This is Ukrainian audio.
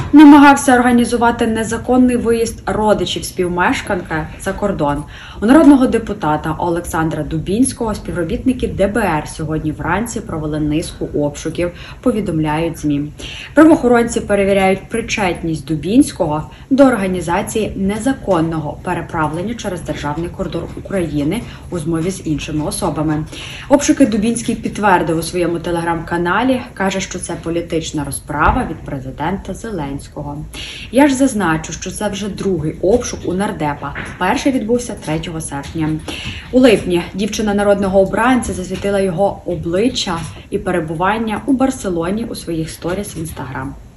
Намагався організувати незаконний виїзд родичів співмешканки за кордон. У народного депутата Олександра Дубінського співробітники ДБР сьогодні вранці провели низку обшуків, повідомляють ЗМІ. Правоохоронці перевіряють причетність Дубінського до організації незаконного переправлення через державний кордон України у змові з іншими особами. Обшуки Дубінський підтвердив у своєму телеграм-каналі, каже, що це політична розправа від президента Зеленського. Я ж зазначу, що це вже другий обшук у нардепа. Перший відбувся 3 серпня. У липні дівчина народного обранця засвітила його обличчя і перебування у Барселоні у своїх сторіс в Інстаграм.